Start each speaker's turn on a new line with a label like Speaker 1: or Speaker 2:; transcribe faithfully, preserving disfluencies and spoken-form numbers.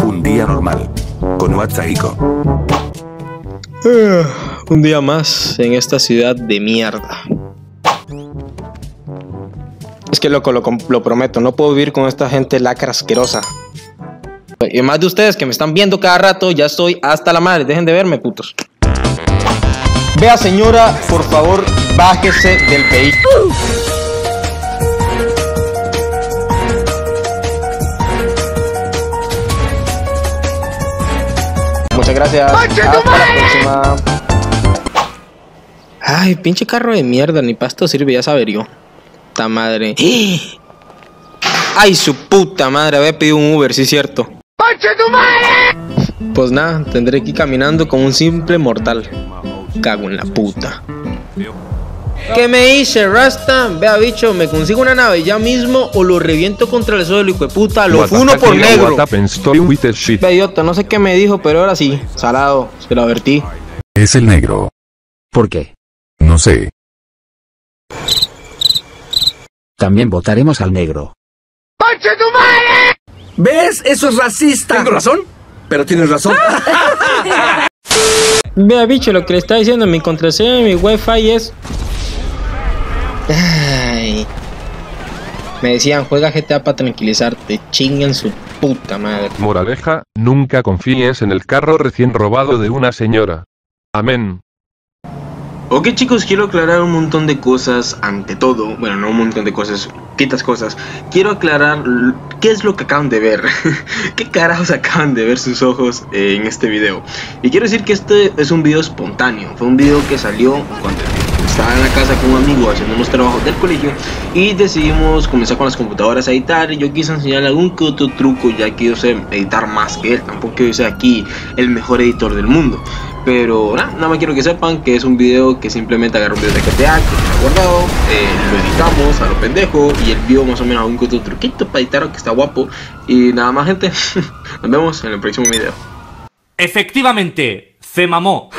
Speaker 1: Un día normal. Con WhatsApp.
Speaker 2: Uh, un día más en esta ciudad de mierda. Es que loco, lo, lo prometo, no puedo vivir con esta gente lacra asquerosa. Y más de ustedes que me están viendo cada rato, ya estoy hasta la madre. Dejen de verme, putos. Vea, señora, por favor, bájese del vehículo. Muchas gracias. Hasta la próxima. Ay, pinche carro de mierda, ni para esto sirve, ya saber yo. Ta madre. Ay, su puta madre, había pedido un Uber, sí es cierto. Pues nada, tendré que ir caminando como un simple mortal. Cago en la puta. ¿Qué me hice, Rasta? Vea, bicho, me consigo una nave ya mismo o lo reviento contra el suelo, hijo de puta. Lo funo por negro. Ve, idiota, no sé qué me dijo, pero ahora sí. Salado, se lo advertí.
Speaker 1: Es el negro.
Speaker 3: ¿Por qué?
Speaker 1: No sé.
Speaker 3: También votaremos al negro.
Speaker 4: ¡Concha tu madre!
Speaker 5: ¿Ves? Eso es racista.
Speaker 4: Tengo razón, pero tienes razón.
Speaker 2: Vea, bicho, lo que le está diciendo, mi contraseña y mi wifi es... Ay. Me decían, juega G T A para tranquilizarte. Chinguen su puta madre.
Speaker 6: Moraleja, nunca confíes en el carro recién robado de una señora. Amén.
Speaker 2: Ok, chicos, quiero aclarar un montón de cosas ante todo. Bueno, no un montón de cosas, quitas cosas. Quiero aclarar qué es lo que acaban de ver. ¿Qué carajos acaban de ver sus ojos eh, en este video? Y quiero decir que este es un video espontáneo. Fue un video que salió cuando estaba en la casa con un amigo haciendo unos trabajos del colegio y decidimos comenzar con las computadoras a editar. Y yo quise enseñarle algún que otro truco, ya que yo sé editar más que él. Tampoco yo sea aquí el mejor editor del mundo. Pero nada, nada más quiero que sepan que es un video que simplemente agarro un video de G T A que está guardado, eh, lo editamos a lo pendejo y el video más o menos algún que otro truquito para editar que está guapo. Y nada más, gente, nos vemos en el próximo video.
Speaker 7: Efectivamente, se mamó.